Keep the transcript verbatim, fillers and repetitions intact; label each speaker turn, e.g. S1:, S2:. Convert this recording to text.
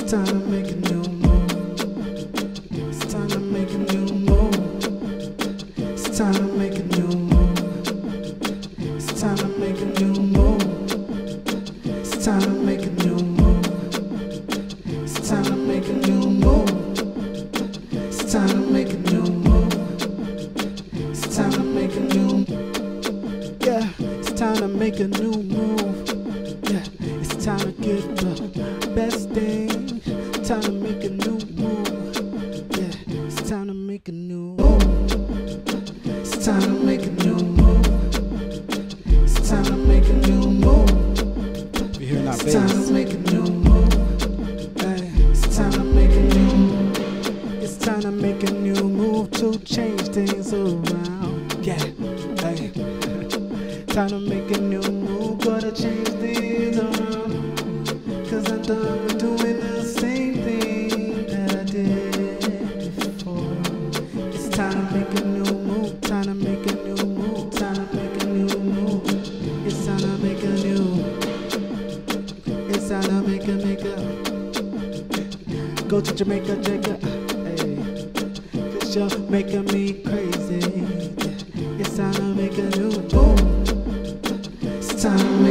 S1: time to make a new move. It's time to make a new move. It's time to make a new move. It's time to make a new move. It's time to make a new move. It's time to make a new move. It's time to make a new move. It's time to make a new Yeah, it's time to make a new move. Yeah, it's time to get the best thing. Time to make a new move. Yeah, it's time to make a new move. It's time to make a new move. It's time to make a new move.
S2: We hearing our
S1: It's
S2: bass.
S1: time to make a new move. Hey, it's time to make a new. It's time to make a new move to change things around. Yeah, hey. Time to make a new move, gotta change things around. Cause I'm done with doing the same thing that I did before. It's time to make a new move, time to make a new move, time to make a new move. It's time to make a new. It's time to make a, make a. Go to Jamaica, Jamaica, hey. Cause you're making me crazy. It's time to make a new move. It's time to make